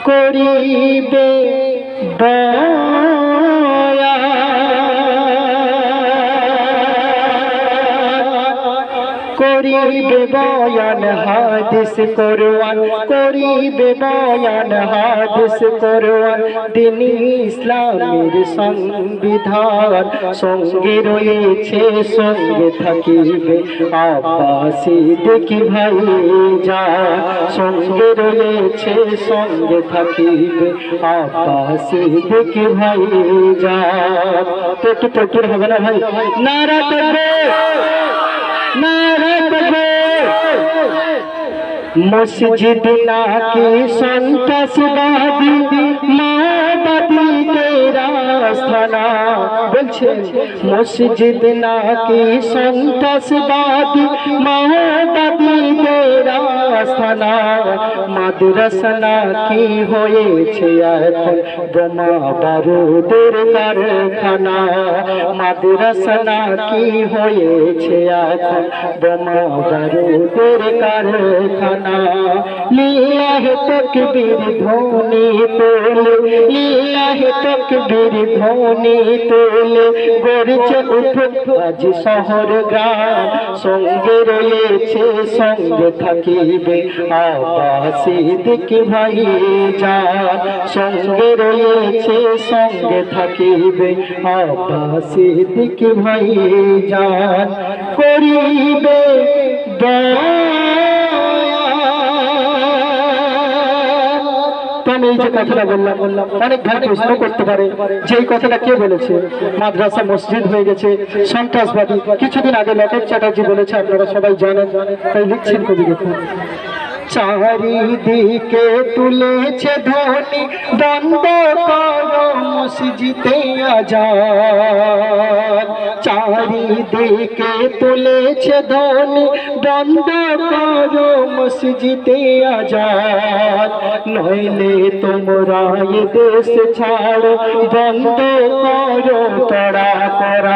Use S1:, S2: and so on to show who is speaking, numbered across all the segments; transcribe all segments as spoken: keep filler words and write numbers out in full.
S1: করিবে করিবে বয়ান হাদিস কোরআন করিবে বয়ান হাদিস কোরআন দিন ইসলামের সংবিধান সঙ্গে রয়েছে সঙ্গে থাকিবে আব্বাসী দেখি ভাই যা সঙ্গে রয়েছে সঙ্গে থাকিবে আব্বাসী দেখি ভাই যা তো একটু তকবীর হবে না ভাই নারা তাকবীর মসজিদ নাকি সন্ত্রাসবাদী মাওবাদী তেরা আস্থানা বলছে মসজিদ নাকি সন্ত্রাসবাদী মাওবাদী তেরা আস্থানা মাদ্রাসা নাকি হয়েছে এখন বোমা বারুদের কারখানা মাদ্রাসা নাকি হয়েছে এখন বোমা বারুদের কারখানা লিল্লাহি তাকবীর ধ্বনি তোলে লিল্লাহি তাকবীর ধ্বনি তোলে গর্জে উঠুক আজ শহর গ্রাম সঙ্গে রয়েছে সঙ্গে থাকিবে আব্বাসী দেখি ভাই যা সঙ্গে রয়েছে সঙ্গে থাকিবে আব্বাসী দেখি ভাই যা করিবে আমি এই যে কথাটা বললাম বললাম অনেক ভাই প্রশ্ন করতে পারে যে এই কথাটা কে বলেছে মাদ্রাসা মসজিদ হয়ে গেছে সন্ত্রাসবাদী কিছুদিন আগে লকেট চ্যাটার্জি বলেছে আপনারা সবাই জানেন তাই লিখছেন কবি দেখুন চারিদিকে তুলেছে ধ্বনি বন্ধ করো মসজিদে আজান চারিদিকে তুলেছে ধ্বনি বন্ধ করো মসজিদে আজান নইলে তোমরা এ দেশ ছাড়ো বন্ধ করো তাড়া করা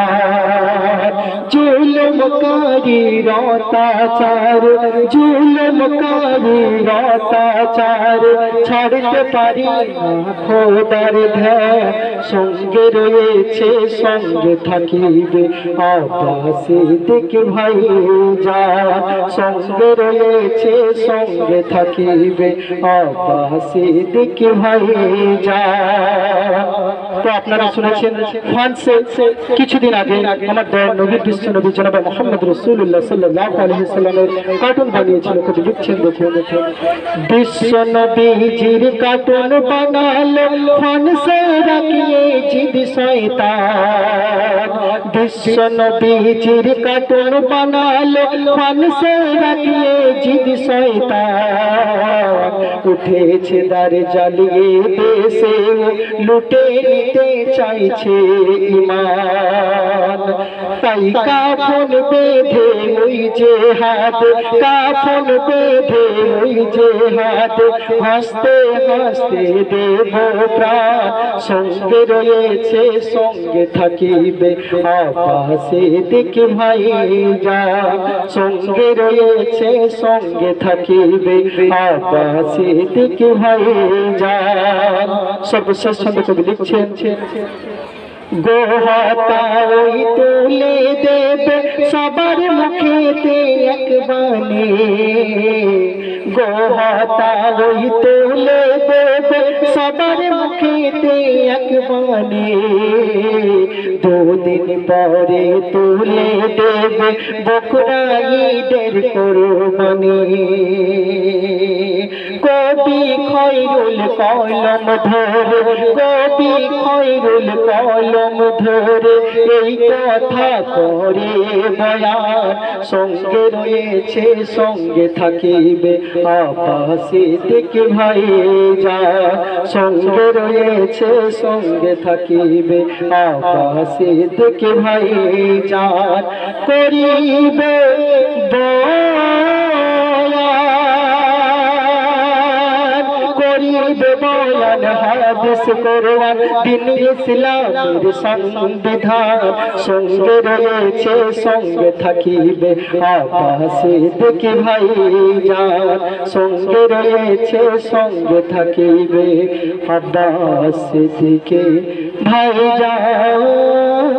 S1: জুলুমকারী অত্যাচার জুলুমকারী অত্যাচার ছাড়তে পারি না খোদার ধ্যান সঙ্গে রয়েছে সঙ্গে থাকিবে আব্বাসী দেখি ভাই যা সঙ্গে রয়েছে সঙ্গে থাকিবে আব্বাসী দেখি ভাই যা তো আপনারা শুনেছেন ফ্রান্সে কিছুদিন আগে আমার দয়াল নবী বিশ্ব নবী জনাব মুহাম্মদ রাসূলুল্লাহ সাল্লাল্লাহু আলাইহি সাল্লামের কার্টুন বানিয়েছিল কবি লিখছেন দেখুন বিশ্ব নবীজির কার্টুন বানালো ফ্রান্সে রাখিয়ে জিদ শয়তান বিশ্ব নবীজির কার্টুন বানালো ফ্রান্সে রাখিয়ে জিদ শয়তান উঠেছে দারে জ্বালিয়ে দেশে লুটে নিতে চাইছে ঈমান তাই কাফন বেঁধে ওই যে হাত কাফন বেঁধে ওই যে হাত হাসতে হাসতে দেব প্রাণ সঙ্গে রয়েছে সঙ্গে থাকিবে আব্বাসী দেখি ভাই যা সঙ্গে রয়েছে সঙ্গে থাকিবে আব্বাসী দেখি ভাই যা সর্বশেষ ছন্দে কবি লিখছেন গোহাতা ওই তুলে দেবে সবার মুখেতে এক বাণী গোহাতা ওই তুলে দেবে সবার মুখেতে এক বাণী দুদিন পরে তুলে দেবে বকরা ঈদের কোরবানি কবি খৈরুল কলম ধরে কবি খৈরুল কলম ধরে এই কথা করে বয়ান সঙ্গে রয়েছে সঙ্গে থাকিবে আব্বাসী দেখি ভাই যা সঙ্গে রয়েছে সঙ্গে থাকিবে আব্বাসী দেখি ভাই যা করিবে করিবে বয়ান হাদিস কোরআন দিন ইসলামের সংবিধান সঙ্গে রয়েছে সঙ্গে থাকিবে আবাসে দেখি ভাই যান সঙ্গে রয়েছে সঙ্গে থাকিবে আবাসে দিকে ভাই যান